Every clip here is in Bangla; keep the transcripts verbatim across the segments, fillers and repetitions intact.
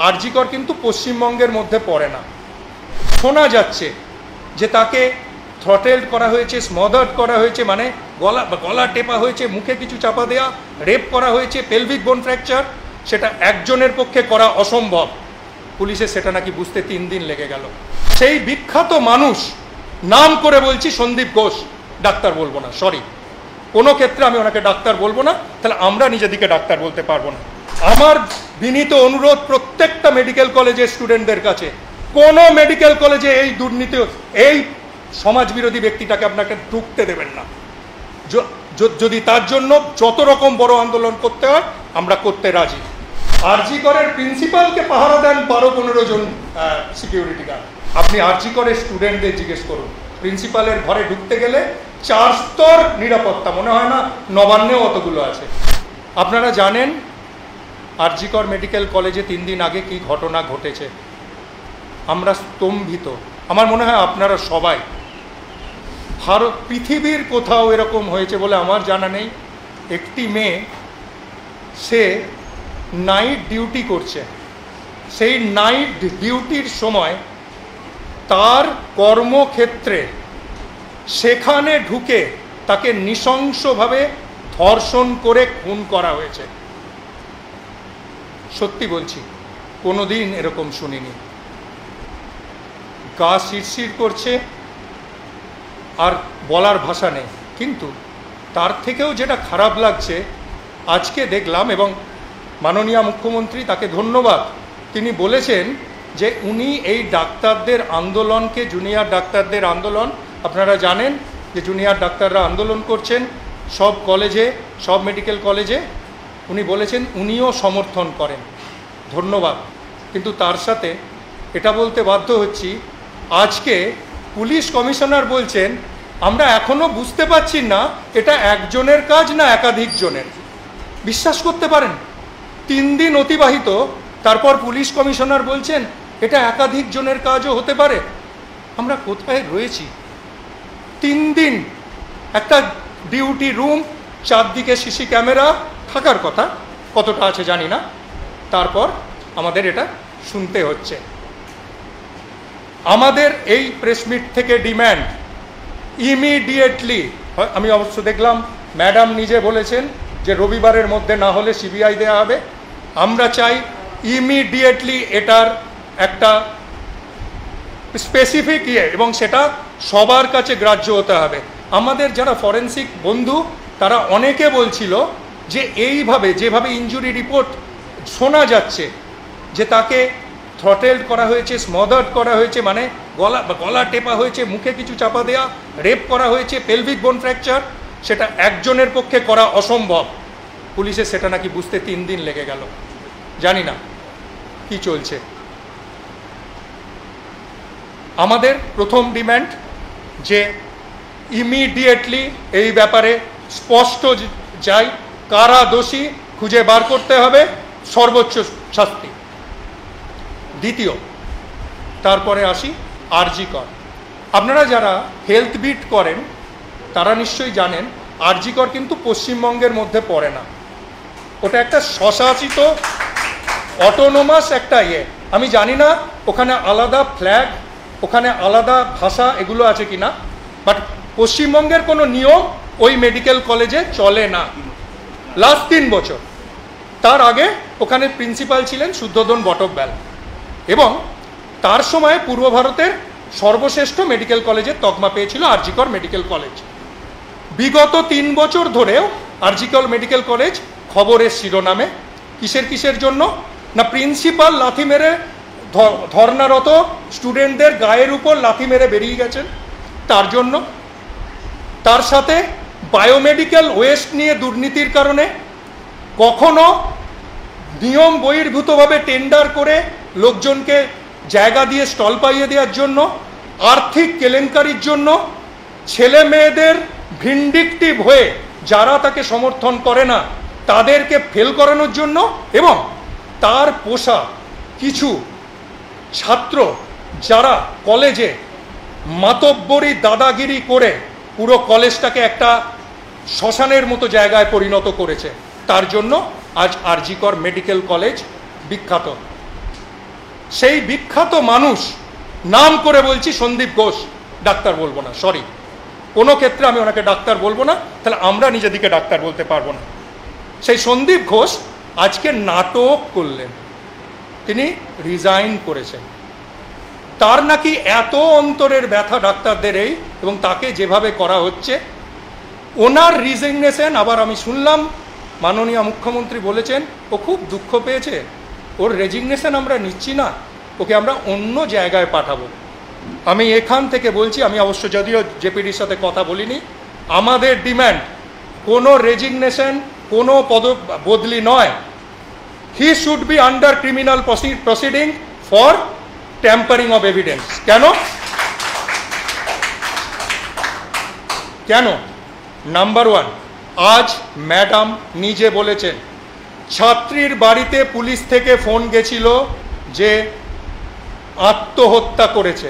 আরজিকর কিন্তু পশ্চিমবঙ্গের মধ্যে পড়ে না। শোনা যাচ্ছে যে তাকে থ্রটেলড করা হয়েছে, স্মদার্ড করা হয়েছে, মানে গলা গলা টেপা হয়েছে, মুখে কিছু চাপা দেওয়া, রেপ করা হয়েছে, পেলভিক বোন ফ্র্যাকচার। সেটা একজনের পক্ষে করা অসম্ভব, পুলিশের সেটা নাকি বুঝতে তিন দিন লেগে গেল। সেই বিখ্যাত মানুষ, নাম করে বলছি সন্দীপ ঘোষ, ডাক্তার বলবো না, সরি, কোনো ক্ষেত্রে আমি ওনাকে ডাক্তার বলবো না, তাহলে আমরা নিজেদিকে ডাক্তার বলতে পারবো না। আমার বিনীত অনুরোধ প্রত্যেকটা মেডিকেল কলেজের স্টুডেন্টদের কাছে, কোনো মেডিকেল কলেজে এই দুর্নীতি, এই সমাজবিরোধী ব্যক্তিটাকে আপনাকে ঢুকতে দেবেন না। যদি তার জন্য যত রকম বড় আন্দোলন করতে হয় আমরা করতে রাজি। আরজিকরের প্রিন্সিপালকে পাহারা দেন বারো পনেরো জন সিকিউরিটি গার্ড। আপনি আরজিকরের স্টুডেন্টদের জিজ্ঞেস করুন, প্রিন্সিপালের ঘরে ঢুকতে গেলে চার স্তর নিরাপত্তা, মনে হয় না নবান্নেও অতগুলো আছে। আপনারা জানেন আরজিকর মেডিকেল কলেজে তিন দিন আগে কি ঘটনা ঘটেছে, আমরা স্তম্ভিত। আমার মনে হয় আপনারা সবাই, ভারত পৃথিবীর কোথাও এরকম হয়েছে বলে আমার জানা নেই। একটি মেয়ে, সে নাইট ডিউটি করছে, সেই নাইট ডিউটির সময় তার কর্মক্ষেত্রে সেখানে ঢুকে তাকে নৃশংসভাবে ধর্ষণ করে খুন করা হয়েছে। সত্যি বলছি, কোনোদিন এরকম শুনিনি। গা শিরশির করছে, আর বলার ভাষা নেই। কিন্তু তার থেকেও যেটা খারাপ লাগছে, আজকে দেখলাম, এবং মাননীয় মুখ্যমন্ত্রী, তাকে ধন্যবাদ, তিনি বলেছেন যে উনি এই ডাক্তারদের আন্দোলনকে, জুনিয়র ডাক্তারদের আন্দোলন, আপনারা জানেন যে জুনিয়র ডাক্তাররা আন্দোলন করছেন সব কলেজে, সব মেডিকেল কলেজে, উনি বলেছেন উনিও সমর্থন করেন, ধন্যবাদ। কিন্তু তার সাথে এটা বলতে বাধ্য হচ্ছি, আজকে পুলিশ কমিশনার বলছেন আমরা এখনো বুঝতে পারছি না এটা একজনের কাজ না একাধিক জনের। বিশ্বাস করতে পারেন, তিন দিন অতিবাহিত, তারপর পুলিশ কমিশনার বলছেন এটা একাধিক জনের কাজও হতে পারে। আমরা কোথায় রয়েছি? তিন দিন একটা ডিউটি রুম, চারদিকে সিসি ক্যামেরা থাকার কথা, কতটা আছে জানি না, তারপর আমাদের এটা শুনতে হচ্ছে। আমাদের এই প্রেসমিট থেকে ডিম্যান্ড, ইমিডিয়েটলি, আমি অবশ্য দেখলাম ম্যাডাম নিজে বলেছেন যে রবিবারের মধ্যে না হলে সিবিআই দেওয়া হবে। আমরা চাই ইমিডিয়েটলি এটার একটা স্পেসিফিক ইয়ে, এবং সেটা সবার কাছে গ্রাহ্য হতে হবে। আমাদের যারা ফরেন্সিক বন্ধু, তারা অনেকে বলছিল যে এইভাবে যেভাবে ইনজুরি রিপোর্ট শোনা যাচ্ছে যে তাকে থ্রটেলড করা হয়েছে, স্মদার্ড করা হয়েছে, মানে গলা গলা টেপা হয়েছে, মুখে কিছু চাপা দেওয়া, রেপ করা হয়েছে, পেলভিক বোন ফ্র্যাকচার, সেটা একজনের পক্ষে করা অসম্ভব, পুলিশের সেটা নাকি বুঝতে তিন দিন লেগে গেল। জানি না কি চলছে। আমাদের প্রথম ডিম্যান্ড যে ইমিডিয়েটলি এই ব্যাপারে স্পষ্ট যাই, কারা দোষী খুঁজে বার করতে হবে, সর্বোচ্চ শাস্তি। দ্বিতীয়, তারপরে আসি আরজিকর। আপনারা যারা হেলথ বিট করেন তারা নিশ্চয়ই জানেন আরজিকর কিন্তু পশ্চিমবঙ্গের মধ্যে পড়ে না, ওটা একটা স্বশাসিত অটোনোমাস একটা ইয়ে। আমি জানি না ওখানে আলাদা ফ্ল্যাগ, ওখানে আলাদা ভাষা এগুলো আছে কি না, বাট পশ্চিমবঙ্গের কোনো নিয়ম ওই মেডিকেল কলেজে চলে না লাস্ট তিন বছর। তার আগে ওখানে প্রিন্সিপাল ছিলেন শুদ্ধোধন বটব্যাল, এবং তার সময় পূর্ব ভারতের সর্বশ্রেষ্ঠ মেডিকেল কলেজের তকমা পেয়েছিল আরজিকর মেডিকেল কলেজ। বিগত তিন বছর ধরেও আরজিকর মেডিকেল কলেজ খবরের শিরোনামে। কিসের কিসের জন্য না, প্রিন্সিপাল লাথি মেরে ধর্নারত স্টুডেন্টদের গায়ের উপর লাথি মেরে বেরিয়ে গেছেন তার জন্য। তার সাথে বায়োমেডিক্যাল ওয়েস্ট নিয়ে দুর্নীতির কারণে, কখনো নিয়ম বহির্ভূতভাবে টেন্ডার করে লোকজনকে জায়গা দিয়ে স্টল পাইয়ে দেওয়ার জন্য, আর্থিক কেলেঙ্কারির জন্য, ছেলে মেয়েদের ভিন্ডিকটিভ হয়ে যারা তাকে সমর্থন করে না তাদেরকে ফেল করানোর জন্য, এবং তার পোষা কিছু ছাত্র যারা কলেজে মাতব্বরি দাদাগিরি করে পুরো কলেজটাকে একটা শ্মশানের মতো জায়গায় পরিণত করেছে, তার জন্য আজ আরজিকর মেডিকেল কলেজ বিখ্যাত। সেই বিখ্যাত মানুষ, নাম করে বলছি সন্দীপ ঘোষ, ডাক্তার বলবো না, সরি, কোনো ক্ষেত্রে আমি ওনাকে ডাক্তার বলবো না, তাহলে আমরা নিজেদিকে ডাক্তার বলতে পারবো না। সেই সন্দীপ ঘোষ আজকে নাটক করলেন, তিনি রিজাইন করেছেন। তার নাকি এত অন্তরের ব্যথা ডাক্তারদের এই, এবং তাকে যেভাবে করা হচ্ছে, ওনার রিজিগনেশন, আবার আমি শুনলাম মাননীয় মুখ্যমন্ত্রী বলেছেন ও খুব দুঃখ পেয়েছে, ওর রেজিগনেশন আমরা নিচ্ছি না, ওকে আমরা অন্য জায়গায় পাঠাবো। আমি এখান থেকে বলছি, আমি অবশ্য যদিও জেপিডির সাথে কথা বলিনি, আমাদের ডিম্যান্ড কোনো রেজিগনেশন, কোনো পদ বদলি নয়। He should be under criminal proceeding for tampering of evidence. কেন কেন নাম্বার ওয়ান, আজ ম্যাডাম নিজে বলেছেন ছাত্রীর বাড়িতে পুলিশ থেকে ফোন গেছিল যে আত্মহত্যা করেছে।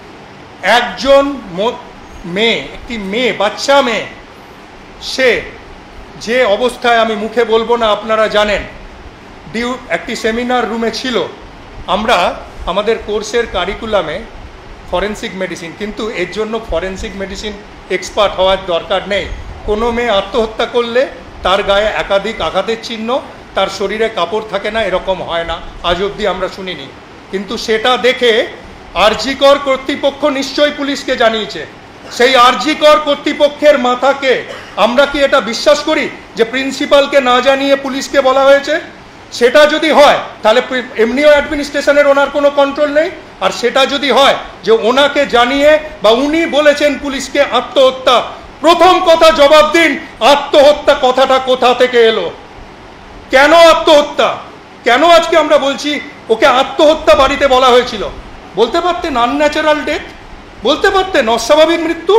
একজন মেয়ে, একটি মেয়ে, বাচ্চা মেয়ে, সে যে অবস্থায়, আমি মুখে বলবো না, আপনারা জানেন, ডিউ একটি সেমিনার রুমে ছিল। আমরা আমাদের কোর্সের কারিকুলামে ফরেন্সিক মেডিসিন, কিন্তু এর জন্য ফরেন্সিক মেডিসিন এক্সপার্ট হওয়ার দরকার নেই। কোনো মেয়ে আত্মহত্যা করলে তার গায়ে একাধিক আঘাতের চিহ্ন, তার শরীরে কাপড় থাকে না, এরকম হয় না, আজ অবধি আমরা শুনিনি। কিন্তু সেটা দেখে আরজিকর কর্তৃপক্ষ নিশ্চয়ই পুলিশকে জানিয়েছে। সেই আরজিকর কর্তৃপক্ষের মাথাকে আমরা কি এটা বিশ্বাস করি যে প্রিন্সিপালকে না জানিয়ে পুলিশকে বলা হয়েছে? সেটা যদি হয় তাহলে এমনিও অ্যাডমিনিস্ট্রেশনের ওনার কোনো কন্ট্রোল নেই। আর সেটা যদি হয় যে ওনাকে জানিয়ে বা উনি বলেছেন পুলিশকে আত্মহত্যা, প্রথম কথা জবাব দিন, আত্মহত্যা কথাটা কোথা থেকে এলো? কেন আত্মহত্যা? কেন আজকে আমরা বলছি ওকে আত্মহত্যা বাড়িতে বলা হয়েছিল? বলতে পারতেন আনন্যাচারাল ডেথ, বলতে পারতেন অস্বাভাবিক মৃত্যু।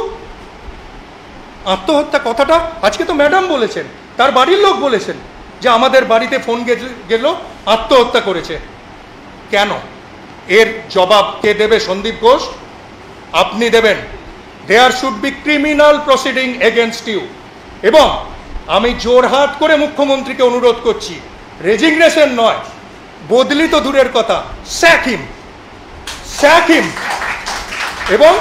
আত্মহত্যা কথাটা আজকে তো ম্যাডাম বলেছেন, তার বাড়ির লোক বলেছেন যে আমাদের বাড়িতে ফোন গেল, আত্মহত্যা করেছে। কেন? এর জবাব কে দেবে? সন্দীপ ঘোষ আপনি দেবেন। There should be criminal proceeding against you. এবং আমি জোরহাট করে মুখ্যমন্ত্রীকে অনুরোধ করছি, রেজিগনেশন নয়, বদলি তো দূরের কথা, স্যাক হিম, স্যাক হিম। এবং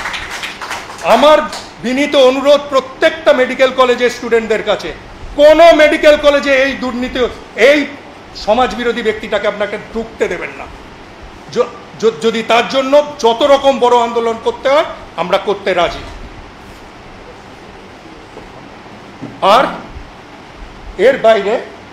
আমার বিনীত অনুরোধ প্রত্যেকটা মেডিকেল কলেজের স্টুডেন্টদের কাছে, কোনো মেডিকেল কলেজে এই দুর্নীতি, এই সমাজবিরোধী ব্যক্তিটাকে আপনাকে ঢুকতে দেবেন না। যদি তার জন্য যত রকম বড় আন্দোলন করতে হয় আমরা করতে রাজি। আর এর বাইরে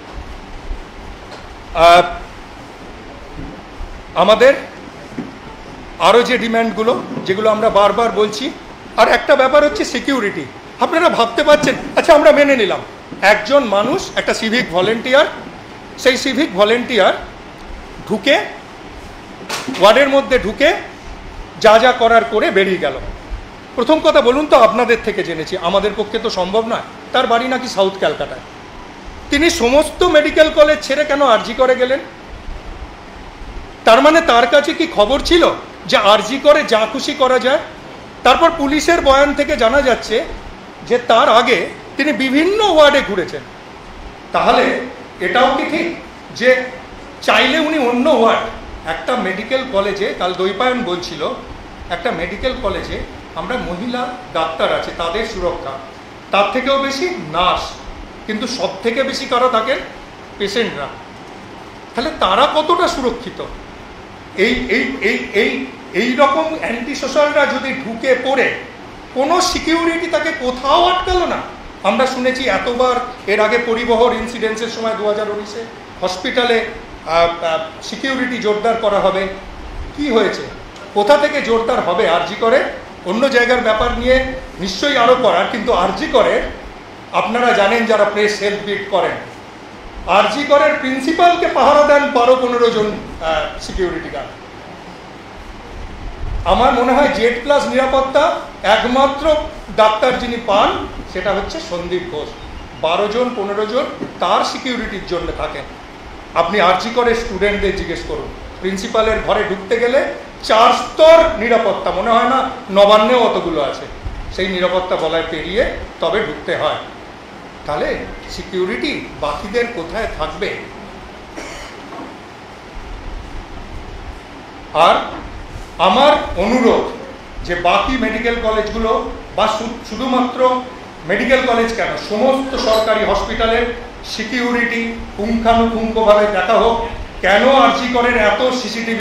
আমাদের আরো যে ডিম্যান্ডগুলো, যেগুলো আমরা বারবার বলছি, আর একটা ব্যাপার হচ্ছে সিকিউরিটি। আপনারা ভাবতে পারছেন, আচ্ছা আমরা মেনে নিলাম একজন মানুষ, একটা সিভিক ভলেন্টিয়ার, সেই সিভিক ভলেন্টিয়ার ঢুকে ওয়ার্ডের মধ্যে ঢুকে যা যা করার করে বেরিয়ে গেল। প্রথম কথা বলুন তো, আপনাদের থেকে জেনেছি, আমাদের পক্ষে তো সম্ভব নয়। তার বাড়ি নাকি সাউথ ক্যালকাটায়। তিনি সমস্ত মেডিকেল কলেজ ছেড়ে কেন আরজি করে গেলেন? তার মানে তার কাছে কি খবর ছিল যে আরজি করে যা খুশি করা যায়? তারপর পুলিশের বয়ান থেকে জানা যাচ্ছে যে তার আগে তিনি বিভিন্ন ওয়ার্ডে ঘুরেছেন। তাহলে এটাও কি ঠিক যে চাইলে উনি অন্য ওয়ার্ড, একটা মেডিকেল কলেজে, কাল দৈপায়ন বলছিল, একটা মেডিকেল কলেজে আমরা মহিলা ডাক্তার আছে, তাদের সুরক্ষা, তার থেকেও বেশি নার্স, কিন্তু সব থেকে বেশি কারা থাকেন? পেশেন্টরা। তাহলে তারা কতটা সুরক্ষিত? এই এই এই এই এই রকম অ্যান্টি সোশ্যালরা যদি ঢুকে পড়ে, কোনো সিকিউরিটি তাকে কোথাও আটকালো না। আমরা শুনেছি এতবার, এর আগে পরিবহন ইনসিডেন্সের সময় দু হাজার উনিশে হসপিটালে সিকিউরিটি জোরদার করা হবে। কি হয়েছে? কোথা থেকে জোরদার হবে? আরজি করে অন্য জায়গার ব্যাপার নিয়ে নিশ্চয়ই আরও করার, কিন্তু আরজি করে আপনারা জানেন যারা প্রেস হেল্প বিট করেন, আরজি করের প্রিন্সিপালকে পাহারা দেন বারো পনেরো জন সিকিউরিটি গার্ড। আমার মনে হয় জেড প্লাস নিরাপত্তা একমাত্র ডাক্তার যিনি পান সেটা হচ্ছে সন্দীপ ঘোষ। বারো জন পনেরো জন তার সিকিউরিটির জন্য থাকেন। আপনি আরজি করে স্টুডেন্টদের জিজ্ঞেস করুন, প্রিন্সিপালের ঘরে ঢুকতে গেলে চার স্তর নিরাপত্তা, মনে হয় না নবান্নেও অতগুলো আছে, সেই নিরাপত্তা বলায় পেরিয়ে তবে ঢুকতে হয়। তাহলে সিকিউরিটি বাকিদের কোথায় থাকবে? আর আমার অনুরোধ যে বাকি মেডিকেল কলেজগুলো বা শুধুমাত্র মেডিকেল কলেজ কেন, সমস্ত সরকারি হসপিটালের সিকিউরিটি পুঙ্খানুপুঙ্খভাবে দেখা হোক। কেন আরজি করের এত সিসিটিভি